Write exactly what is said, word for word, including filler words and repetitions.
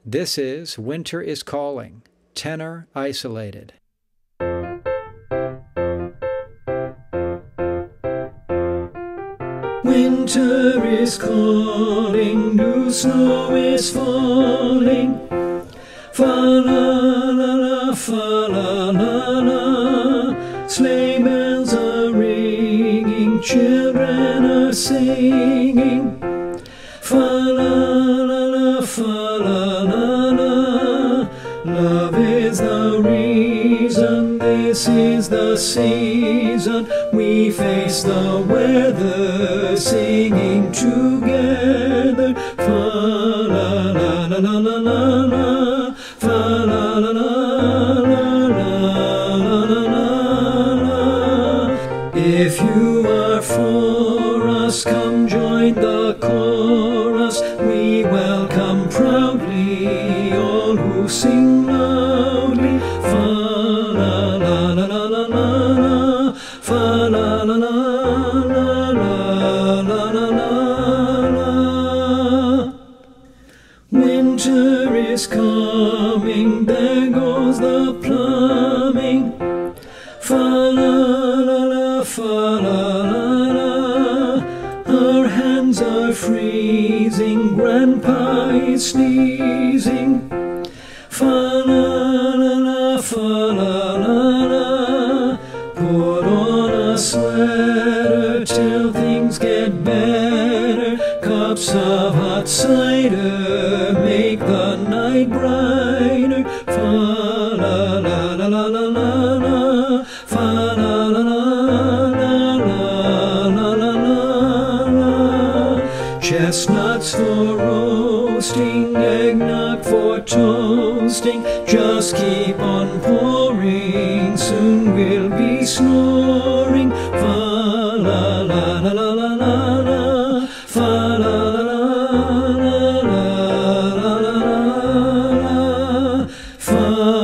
This is Winter is Calling, tenor isolated. Winter is calling, new snow is falling. Fa la la la, fa la la la. Sleigh bells are ringing, children are singing. Fa la la la, fa la la la. Love is the reason, this is the season. We face the weather, singing together. Fa la la la la la la la. Fa la la la la la la la la. If you are for us, come join the chorus. We welcome proudly all who sing loudly. Fa la la la la la la la. Fa la la la la la la la la. Winter is coming, there goes the plumbing. Fa la la la, fa la la la. Our hands are freezing, Grandpa is sneezing. Fa la la la, fa la la la. Put on a sweater till things get better. Cups of hot cider make the night brighter. Fa la la la la la la la. Fa la la la la la la la la la. Chestnuts for roasting, eggnog for toasting. Just keep on pouring, soon we'll be snoring. Fa la la la la la la la. Fa la la la la la la la la. Fa